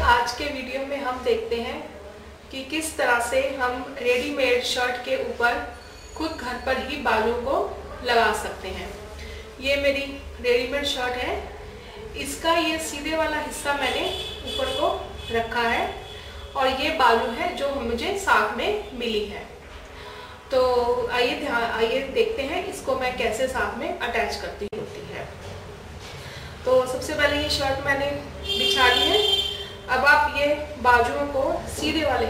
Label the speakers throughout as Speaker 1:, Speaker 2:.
Speaker 1: आज के वीडियो में हम देखते हैं कि किस तरह से हम रेडीमेड शर्ट के ऊपर खुद घर पर ही बाजू को लगा सकते हैं। ये मेरी रेडीमेड शर्ट है। इसका ये सीधे वाला हिस्सा मैंने ऊपर को रखा है और ये बाजू है जो मुझे साथ में मिली है। तो आइए देखते हैं इसको मैं कैसे साथ में अटैच करती होती है। तो सबसे पहले ये शर्ट मैंने बिछा ली है। अब आप ये बाजुओं को सीधे वाले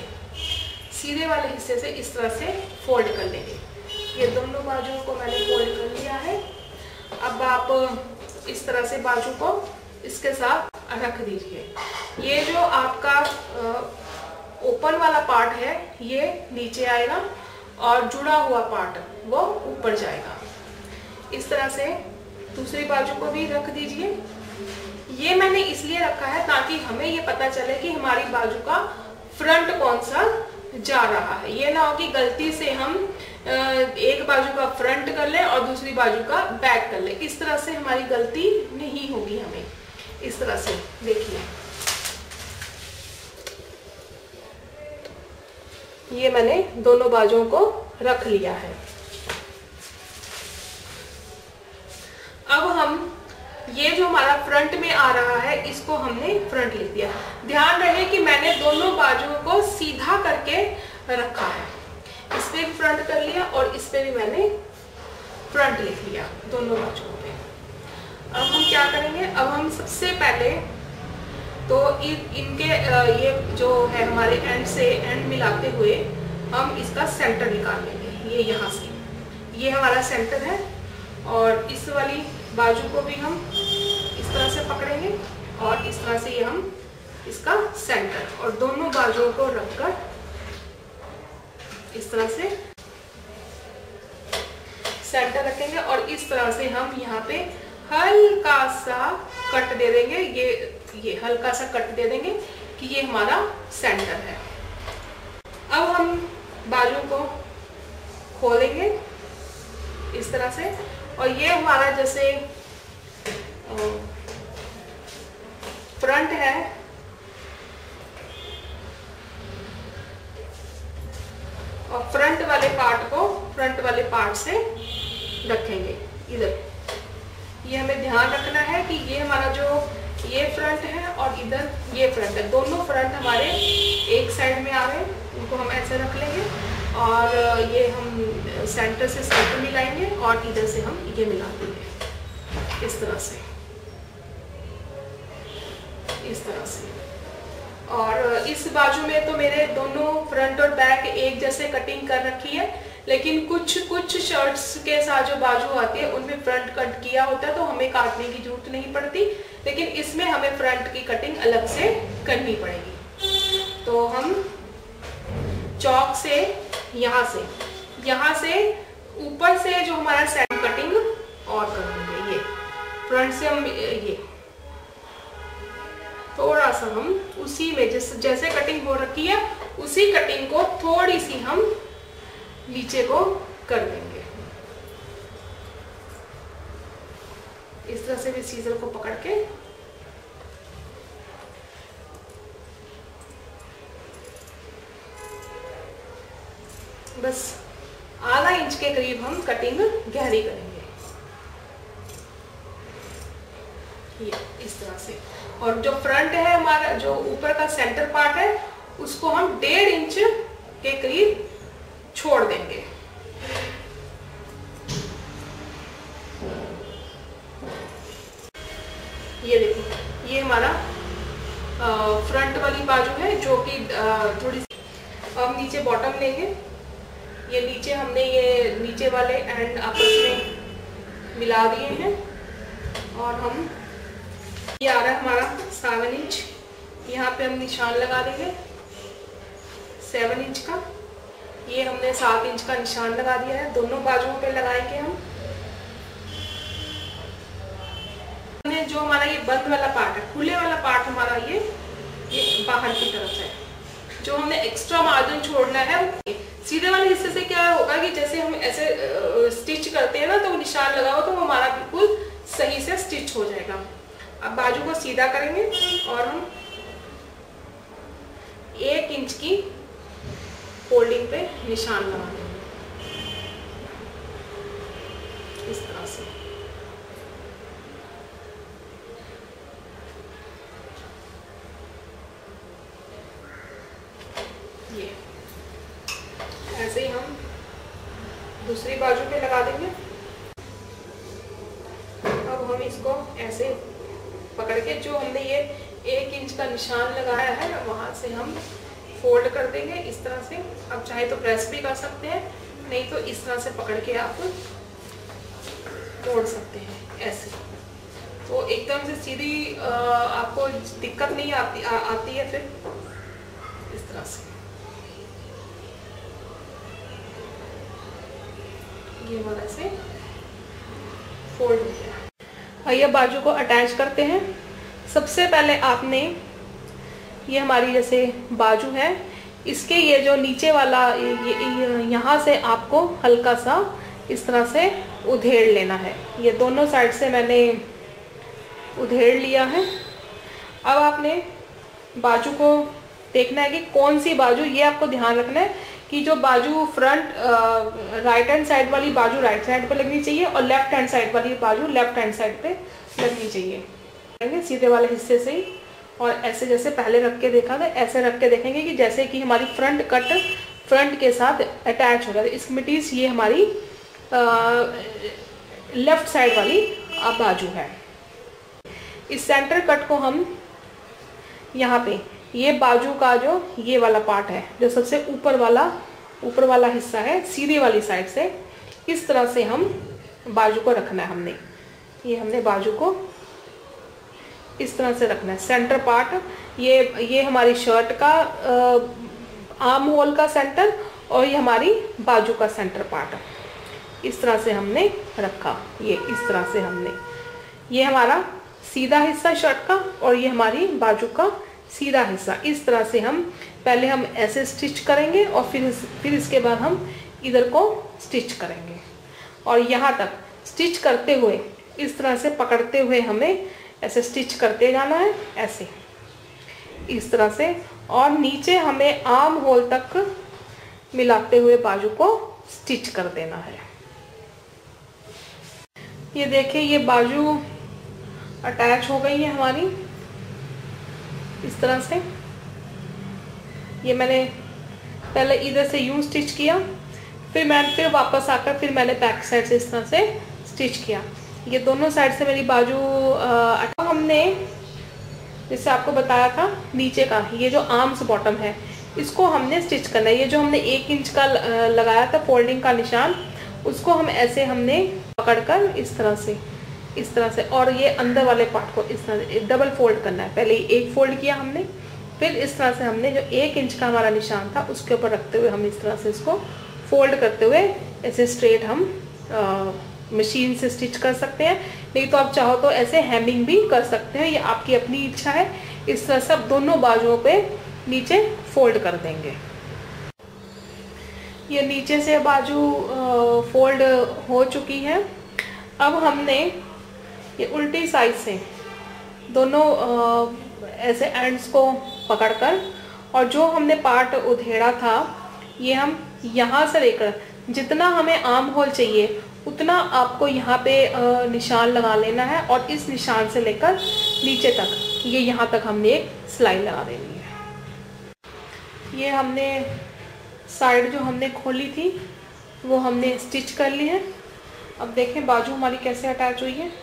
Speaker 1: हिस्से से इस तरह से फोल्ड कर लेंगे। ये दोनों बाजुओं को मैंने फोल्ड कर लिया है। अब आप इस तरह से बाजू को इसके साथ रख दीजिए। ये जो आपका ओपन वाला पार्ट है ये नीचे आएगा और जुड़ा हुआ पार्ट वो ऊपर जाएगा। इस तरह से दूसरी बाजू को भी रख दीजिए। ये मैंने इसलिए रखा है ताकि हमें ये पता चले कि हमारी बाजू का फ्रंट कौन सा जा रहा है। ये ना हो कि गलती से हम एक बाजू का फ्रंट कर ले और दूसरी बाजू का बैक कर ले। इस तरह से हमारी गलती नहीं होगी। हमें इस तरह से देखिए, ये मैंने दोनों बाजुओं को रख लिया है। अब हम ये जो हमारा फ्रंट में आ रहा है इसको हमने फ्रंट लिख दिया। ध्यान रहे कि मैंने दोनों बाजुओं को सीधा करके रखा है। इस पे भी फ्रंट कर लिया और इस पे भी मैंने फ्रंट लिख लिया दोनों बाजुओं पे। अब हम क्या करेंगे, अब हम सबसे पहले तो इनके ये जो है हमारे एंड से एंड मिलाते हुए हम इसका सेंटर निकाल लेंगे। ये यहाँ से ये हमारा सेंटर है और इस वाली बाजू को भी हम इस तरह से पकड़ेंगे और इस तरह से ये हम इसका सेंटर और दोनों बाजुओं को रखकर इस तरह से सेंटर रखेंगे और इस तरह से हम यहाँ पे हल्का सा कट दे देंगे। ये हल्का सा कट दे देंगे कि ये हमारा सेंटर है। अब हम बाजू को खोलेंगे इस तरह से और ये हमारा जैसे फ्रंट है और फ्रंट वाले पार्ट से रखेंगे इधर। ये हमें ध्यान रखना है कि ये हमारा जो ये फ्रंट है और इधर ये फ्रंट है, दोनों फ्रंट हमारे एक साइड में आ रहे हैं। इनको हम ऐसे रख लेंगे और ये हम सेंटर से सेंटर मिलाएंगे और इधर से हम ये मिला देंगे इस तरह से। और इस बाजू में तो मेरे दोनों फ्रंट और बैक एक जैसे कटिंग कर रखी है, लेकिन कुछ शर्ट्स के साथ जो बाजू आती है उनमें फ्रंट कट किया होता है तो हमें काटने की जरूरत नहीं पड़ती, लेकिन इसमें हमें फ्रंट की कटिंग अलग से करनी पड़ेगी। तो हम चौक से यहाँ से ऊपर से जो हमारा सेंटर कटिंग और कर देंगे। ये फ्रंट से हम ये थोड़ा सा हम उसी में जैसे कटिंग हो रखी है उसी कटिंग को थोड़ी सी हम नीचे को कर देंगे। इस तरह से भी सीजर को पकड़ के बस आधा इंच के करीब हम कटिंग गहरी करेंगे ये इस तरह से। और जो फ्रंट है हमारा जो ऊपर का सेंटर पार्ट है उसको हम 1.5 इंच के करीब छोड़ देंगे। ये देखिए ये हमारा फ्रंट वाली बाजू है जो कि थोड़ी सी। अब नीचे बॉटम लेंगे। ये नीचे हमने ये नीचे वाले एंड आपस में मिला दिए हैं और हम ये आ रहा है हमारा 7 इंच। यहाँ पे हम निशान लगा देंगे 7 इंच का। ये हमने 7 इंच का निशान लगा दिया है। दोनों बाजुओं पे लगाएंगे हम। जो हमारा ये बंद वाला पार्ट है, खुले वाला पार्ट हमारा ये बाहर की तरफ है। जो हमने एक्स्ट्रा मार्जिन छोड़ना है सीधे वाले हिस्से से क्या होगा कि जैसे हम ऐसे स्टिच करते हैं ना तो निशान लगाओ तो हमारा बिल्कुल सही से स्टिच हो जाएगा। अब बाजू को सीधा करेंगे और हम 1 इंच की फोल्डिंग पे निशान लगा देंगे इस तरह से। ये ऐसे ही हम दूसरी बाजू पे लगा देंगे। अब हम इसको ऐसे पकड़ के जो हमने ये 1 इंच का निशान लगाया है वहां से हम फोल्ड कर देंगे इस तरह से। अब चाहे तो प्रेस भी कर सकते हैं, नहीं तो इस तरह से पकड़ के आप मोड़ सकते हैं ऐसे। तो एकदम से सीधी आपको दिक्कत नहीं आती है फिर इस तरह से। ये वाला से फोल्ड हो गया। आइए बाजू को अटैच करते हैं। सबसे पहले आपने ये हमारी जैसे बाजू है, इसके ये जो नीचे वाला यहाँ से आपको हल्का सा इस तरह से उधेड़ लेना है। ये दोनों साइड से मैंने उधेड़ लिया है। अब आपने बाजू को देखना है कि कौन सी बाजू, ये आपको ध्यान रखना है कि जो बाजू फ्रंट राइट हैंड साइड वाली बाजू राइट साइड पे लगनी चाहिए और लेफ्ट हैंड साइड वाली बाजू लेफ्ट हैंड साइड पे लगनी चाहिए। सीधे वाले हिस्से से ही, और ऐसे जैसे पहले रख के देखा था ऐसे रख के देखेंगे कि जैसे कि हमारी फ्रंट कट फ्रंट के साथ अटैच हो जाए। इस मीटीज ये हमारी लेफ्ट साइड वाली बाजू है। इस सेंटर कट को हम यहाँ पे ये बाजू का जो ये वाला पार्ट है, जो सबसे ऊपर वाला हिस्सा है सीधी वाली साइड से, इस तरह से हम बाजू को रखना है। हमने बाजू को इस तरह से रखना है। सेंटर पार्ट ये हमारी शर्ट का आर्म होल का सेंटर और ये हमारी बाजू का सेंटर पार्ट इस तरह से हमने रखा। ये इस तरह से ये हमारा सीधा हिस्सा शर्ट का और ये हमारी बाजू का सीधा हिस्सा। इस तरह से पहले हम ऐसे स्टिच करेंगे और फिर इसके बाद हम इधर को स्टिच करेंगे। और यहाँ तक स्टिच करते हुए इस तरह से पकड़ते हुए हमें ऐसे स्टिच करते जाना है, ऐसे इस तरह से। और नीचे हमें आर्म होल तक मिलाते हुए बाजू को स्टिच कर देना है। ये देखिए ये बाजू अटैच हो गई है हमारी इस तरह से। ये मैंने पहले इधर से यूं स्टिच किया, फिर वापस आकर फिर मैंने बैक साइड से इस तरह से स्टिच किया। ये दोनों साइड से मेरी बाजू हमने जैसे आपको बताया था नीचे का ये जो आर्म्स बॉटम है इसको हमने स्टिच करना है। ये जो हमने 1 इंच का लगाया था फोल्डिंग का निशान, उसको हम ऐसे हमने पकड़कर इस तरह से और ये अंदर वाले पार्ट को इस तरह से डबल फोल्ड करना है। पहले एक फोल्ड किया हमने, फिर इस तरह से हमने जो 1 इंच का हमारा निशान था उसके ऊपर रखते हुए हम इस तरह से इसको फोल्ड करते हुए ऐसे स्ट्रेट हम मशीन से स्टिच कर सकते हैं। नहीं तो आप चाहो तो ऐसे हेमिंग भी कर सकते हैं, ये आपकी अपनी इच्छा है। इस तरह से दोनों बाजुओं पे नीचे फोल्ड कर देंगे। ये नीचे से बाजू फोल्ड हो चुकी है। अब हमने ये उल्टी साइड से दोनों ऐसे एंड्स को पकड़कर और जो हमने पार्ट उधेड़ा था ये हम यहाँ से लेकर जितना हमें आर्म होल चाहिए उतना आपको यहाँ पे निशान लगा लेना है और इस निशान से लेकर नीचे तक ये यहाँ तक हमने एक सिलाई लगा देनी है। ये हमने साइड जो हमने खोली थी वो हमने स्टिच कर ली है। अब देखें बाजू हमारी कैसे अटैच हुई है।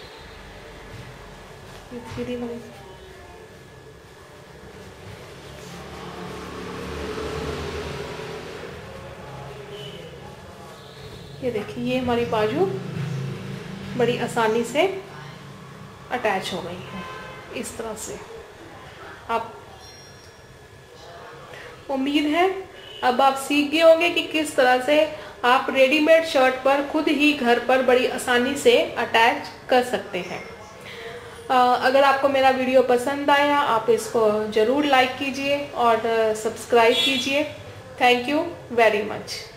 Speaker 1: ये देखिए ये हमारी बाजू बड़ी आसानी से अटैच हो गई है इस तरह से। आप उम्मीद है अब आप सीख गए होंगे कि किस तरह से आप रेडीमेड शर्ट पर खुद ही घर पर बड़ी आसानी से अटैच कर सकते हैं। अगर आपको मेरा वीडियो पसंद आया आप इसको ज़रूर लाइक कीजिए और सब्सक्राइब कीजिए। Thank you very much.